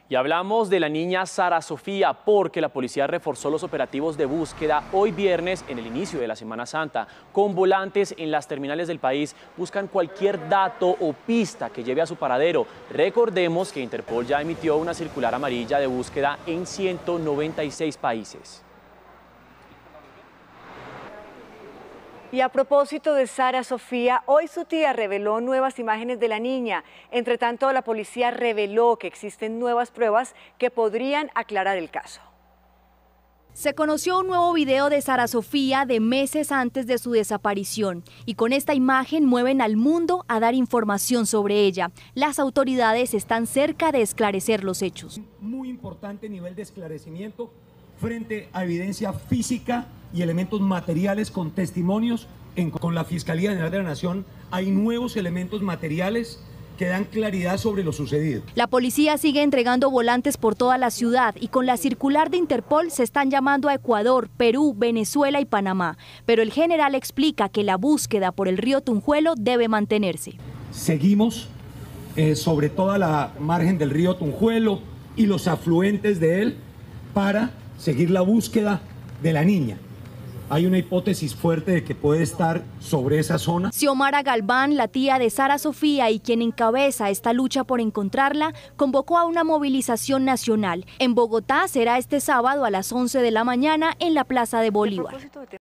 Y hablamos de la niña Sara Sofía porque la policía reforzó los operativos de búsqueda hoy viernes en el inicio de la Semana Santa. Con volantes en las terminales del país buscan cualquier dato o pista que lleve a su paradero. Recordemos que Interpol ya emitió una circular amarilla de búsqueda en 196 países. Y a propósito de Sara Sofía, hoy su tía reveló nuevas imágenes de la niña. Entre tanto, la policía reveló que existen nuevas pruebas que podrían aclarar el caso. Se conoció un nuevo video de Sara Sofía de meses antes de su desaparición y con esta imagen mueven al mundo a dar información sobre ella. Las autoridades están cerca de esclarecer los hechos. Muy importante nivel de esclarecimiento frente a evidencia física y elementos materiales con testimonios. Con la Fiscalía General de la Nación hay nuevos elementos materiales que dan claridad sobre lo sucedido. La policía sigue entregando volantes por toda la ciudad y con la circular de Interpol se están llamando a Ecuador, Perú, Venezuela y Panamá. Pero el general explica que la búsqueda por el río Tunjuelo debe mantenerse. Seguimos sobre toda la margen del río Tunjuelo y los afluentes de él para seguir la búsqueda de la niña. Hay una hipótesis fuerte de que puede estar sobre esa zona. Xiomara Galván, la tía de Sara Sofía y quien encabeza esta lucha por encontrarla, convocó a una movilización nacional. En Bogotá será este sábado a las 11 de la mañana en la Plaza de Bolívar.